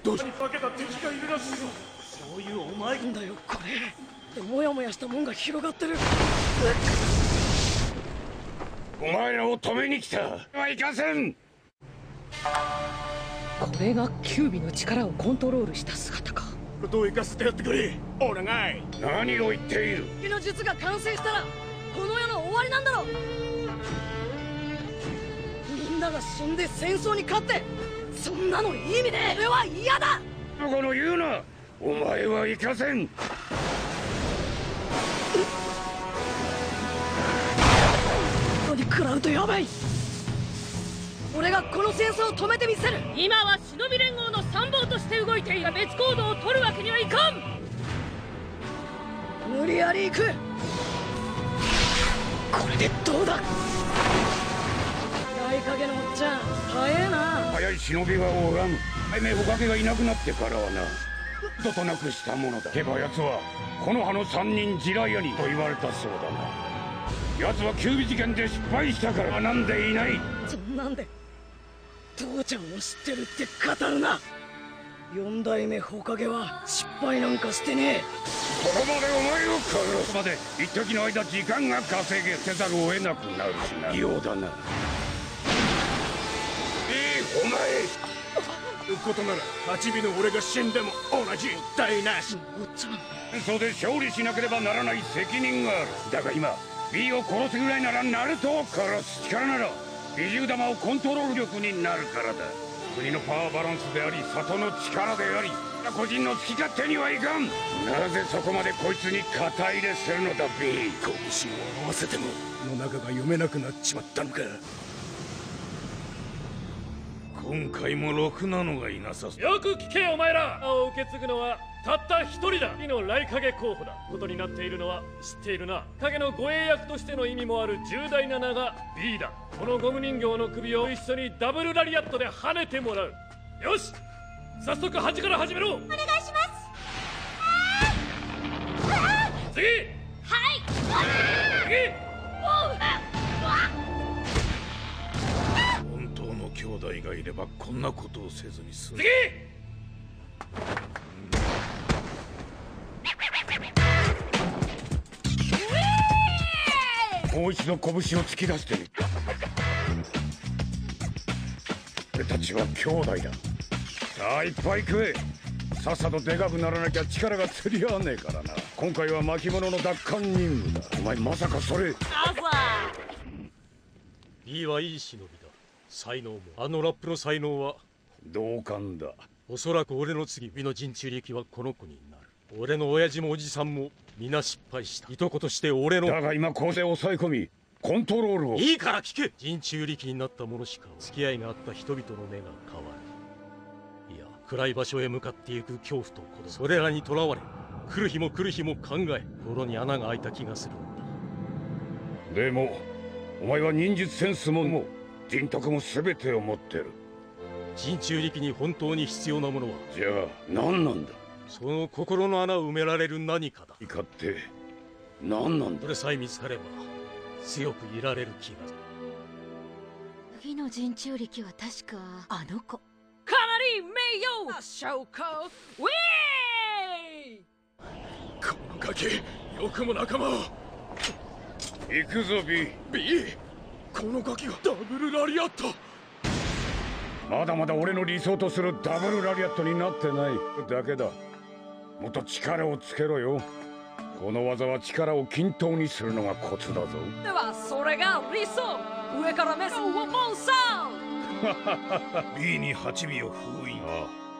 どうしに化けた敵がいるらしいぞ。そういうお前んだよこれ。もやもやしたもんが広がってる。 お前らを止めに来た。はいかせん。 これがキュービの力をコントロールした姿か。 どう生かせてやってくれ。お願い。 何を言っている。 敵の術が完成したらこの世の終わりなんだろう。みんなが死んで戦争に勝って、そんなのいい意味で俺は嫌だ。 この言うな。お前は行かせん。 本当に食らうとやばい。俺がこの戦争を止めてみせる。今は忍び連合の参謀として動いている。別行動を取るわけにはいかん。無理やり行く。これでどうだ。大影のおっちゃん早えな。 早い忍びはおらぬ。てめえおかげがいなくなってからはな、どとなくしたものだ。けば奴はこの葉の三人地雷屋にと言われたそうだな。奴はキュービ事件で失敗したから学んでいない。 そんなんで父ちゃんを知ってるって語るな。四代目火影は失敗なんかしてねえ。 ここまでお前を殺すまで一時の間時間が稼げせざるを得なくなるしな。ようだな。お前ことなら8尾の俺が死んでも同じ台無し。 おっちゃん戦争で勝利しなければならない責任がある。だが今 B を殺すぐらいならナルトを殺す。力なら美獣玉をコントロール力になるからだ。国のパワーバランスであり里の力であり、個人の好き勝手にはいかん。なぜそこまでこいつに肩入れするのだ B。 拳を合わせてもの中が読めなくなっちまったのか。今回もろくなのがいなさそう。 よく聞けお前ら。名を受け継ぐのはたった一人だ。火の雷影候補だ。ことになっているのは知っているな。影の護衛役としての意味もある重大な名が B だ。このゴム人形の首を一緒にダブルラリアットで跳ねてもらう。よし、早速8から始めろ。お願いします。次。はい。次。 本当の兄弟がいればこんなことをせずに済む。 次。 もう一度拳を突き出してみた。俺たちは兄弟だ。さあいっぱい食え。さっさとでかくならなきゃ力が釣り合わねえからな。今回は巻物の奪還任務だ。お前まさかそれ。 B はいい忍びだ。才能もあのラップの才能は同感だ。 おそらく俺の次 B の人中力はこの子になる。俺の親父もおじさんも皆失敗した。いとことして俺の。 だが今こうして抑え込みコントロールを。 いいから聞け。人中力になった者しか付き合いがあった人々の目が変わる。いや暗い場所へ向かっていく恐怖と孤独、それらにとらわれ来る日も来る日も考え心に穴が開いた気がするんだ。 でもお前は忍術センスも人徳も全てを持ってる。 人中力に本当に必要なものはじゃあ何なんだ。 その心の穴を埋められる何かだ。 いかって何なんだ。 それさえ見つかれば強くいられる気がする。 次の人中力は確かあの子。 かなり名誉証拠ウィー。 このガキよくも仲間を。 行くぞ B。 このガキがダブルラリアット。 まだまだ俺の理想とするダブルラリアットになってないだけだ。もっと力をつけろよ。この技は力を均等にするのがコツだぞ。 ではそれが理想。上から目線をボンサー。B に8尾を封印。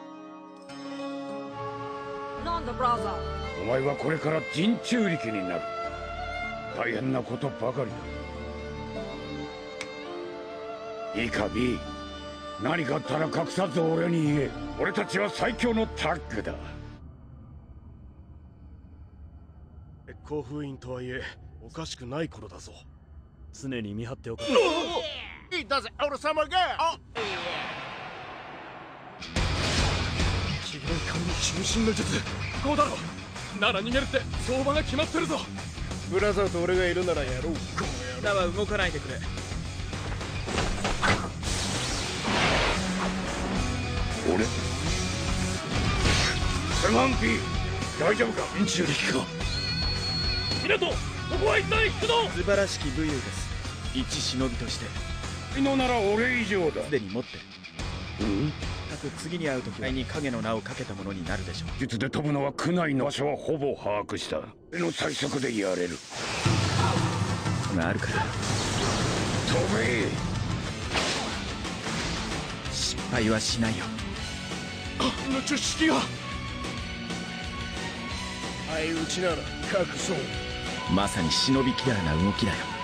なんだブラザー。 お前はこれから人中力になる。大変なことばかりだ。いいか B、 何かあったら隠さず俺に言え。俺たちは最強のタッグだ。 甲封印とはいえおかしくない頃だぞ。常に見張っておく。いたぜ俺様が。黄色い髪の中心の術こうだろ。なら逃げるって相場が決まってるぞ。ブラザーと俺がいるならやろう。 だは動かないでくれ。 俺マンピー大丈夫か。 人中力か。 港、ここは一旦引くぞ。 素晴らしき武勇です。一忍びとして才能なら俺以上だ。 すでに持ってる。各次に会う時に影の名をかけたものになるでしょう。 術で飛ぶのは区内の場所はほぼ把握した。俺の最速でやれる。 があるから飛べ。 失敗はしないよ。 の知識が相打ちなら隠そう。 まさに忍びキラーな動きだよ。